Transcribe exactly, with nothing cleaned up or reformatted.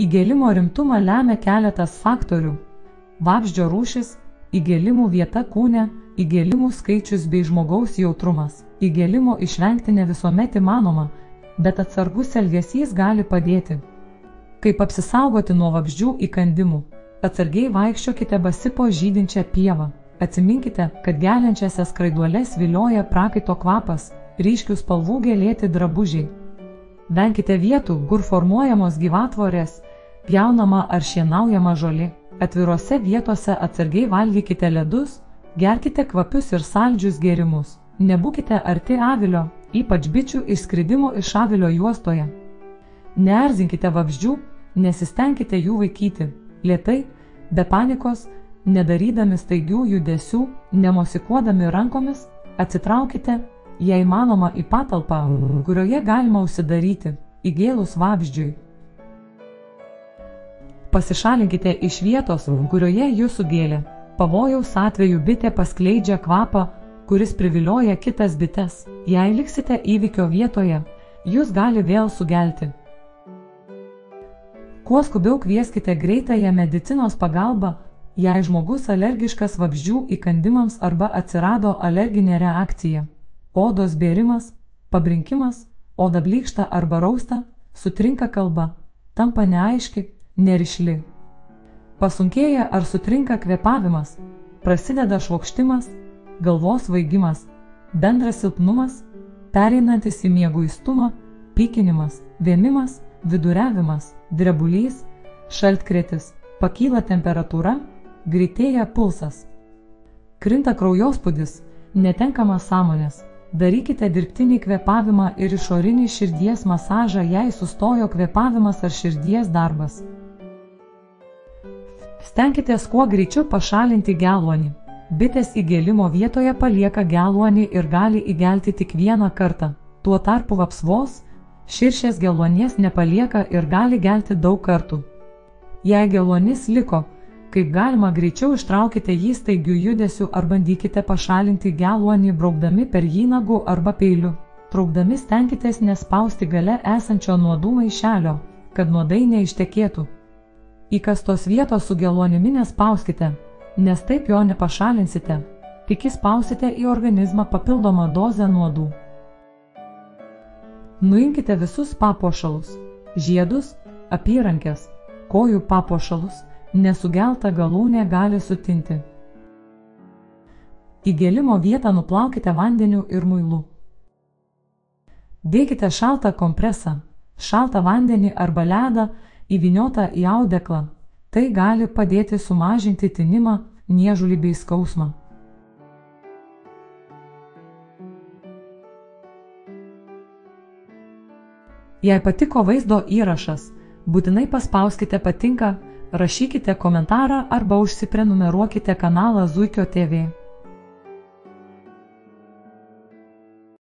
Įgėlimo rimtumą lemia keletas faktorių: vabzdžio rūšis, įgėlimų vieta kūne, įgėlimų skaičius bei žmogaus jautrumas. Įgėlimo išvengti ne visuomet įmanoma, bet atsargus elgesys gali padėti. Kaip apsisaugoti nuo vabzdžių įkandimų? Atsargiai vaikščiokite basi po žydinčią pievą. Atsiminkite, kad geliančiose skraiduolės vilioja prakaito kvapas, ryškių spalvų gėlėti drabužiai. Venkite vietų, kur formuojamos gyvatvorės, pjaunama ar šienaujama žolė. Atvirose vietose atsargiai valgykite ledus, gerkite kvapius ir saldžius gėrimus. Nebūkite arti avilio, ypač bičių išskridimo iš avilio juostoje. Neerzinkite vabzdžių, nesistengkite jų vaikyti. Lėtai, be panikos, nedarydami staigių judesių, nemosikuodami rankomis, atsitraukite, jei įmanoma, į patalpą, kurioje galima užsidaryti, įgėlus vabzdžiui. Pasišalinkite iš vietos, kurioje jūs sugėlė. Pavojaus atveju bitė paskleidžia kvapą, kuris privilioja kitas bites. Jei liksite įvykio vietoje, jūs gali vėl sugelti. Kuo skubiau kvieskite greitąją medicinos pagalbą, jei žmogus alergiškas vabzdžių įkandimams arba atsirado alerginė reakcija. Odos bėrimas, pabrinkimas, oda blykšta arba rausta, sutrinka kalba, tampa neaiški, nerišli. Pasunkėja ar sutrinka kvėpavimas, prasideda švokštimas, galvos svaigimas, bendras silpnumas, pereinantis į mieguistumą, pykinimas, vėmimas, viduriavimas, drebulys, šaltkrėtis, pakyla temperatūra, greitėja pulsas. Krinta kraujospūdis, netenkamas sąmonės. Darykite dirbtinį kvėpavimą ir išorinį širdies masažą, jei sustojo kvėpavimas ar širdies darbas. Stenkitės kuo greičiau pašalinti geluonį. Bitės įgėlimo vietoje palieka geluonį ir gali įgelti tik vieną kartą. Tuo tarpu vapsvos, širšės geluonies nepalieka ir gali gelti daug kartų. Jei geluonis liko, kaip galima greičiau ištraukite jį staigių judesių ar bandykite pašalinti geluonį braukdami per jį nagu arba peiliu. Traukdami stenkitės nespausti gale esančio nuodų maišelio, kad nuodai neištekėtų. Įkastos vietos su geluonimi nespauskite, nes taip jo nepašalinsite, tik įspausite į organizmą papildomą dozę nuodų. Nuimkite visus papuošalus, žiedus, apyrankes, kojų papuošalus, nesugelta galūnė gali sutinti. Įgėlimo vietą nuplaukite vandeniu ir muilu. Dėkite šaltą kompresą, šaltą vandenį arba ledą įvyniotą į audeklą. Tai gali padėti sumažinti tinimą, niežulį bei skausmą. Jei patiko vaizdo įrašas, būtinai paspauskite patinka, rašykite komentarą arba užsiprenumeruokite kanalą Zuikio T V.